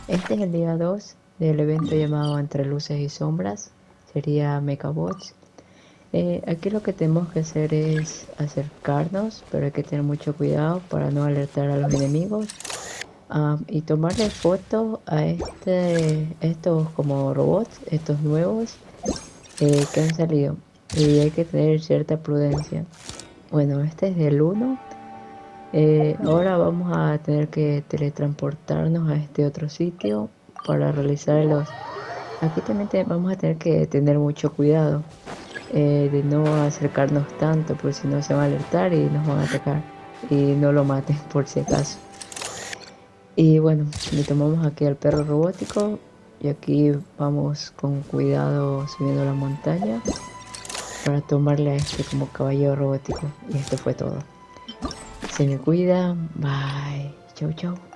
Este es el día 2 del evento llamado Entre Luces y Sombras. Sería Mechabots. Aquí lo que tenemos que hacer es acercarnos, pero hay que tener mucho cuidado para no alertar a los enemigos. Y tomarle foto a estos como robots, estos nuevos que han salido. Y hay que tener cierta prudencia. Bueno, este es del 1. Ahora vamos a tener que teletransportarnos a este otro sitio para realizar los... Aquí también vamos a tener que tener mucho cuidado de no acercarnos tanto, porque si no se van a alertar y nos van a atacar. Y no lo maten por si acaso. Y bueno, le tomamos aquí al perro robótico y aquí vamos con cuidado subiendo la montaña para tomarle a este como caballero robótico. Y esto fue todo. Se me cuida. Bye. Chau, chau.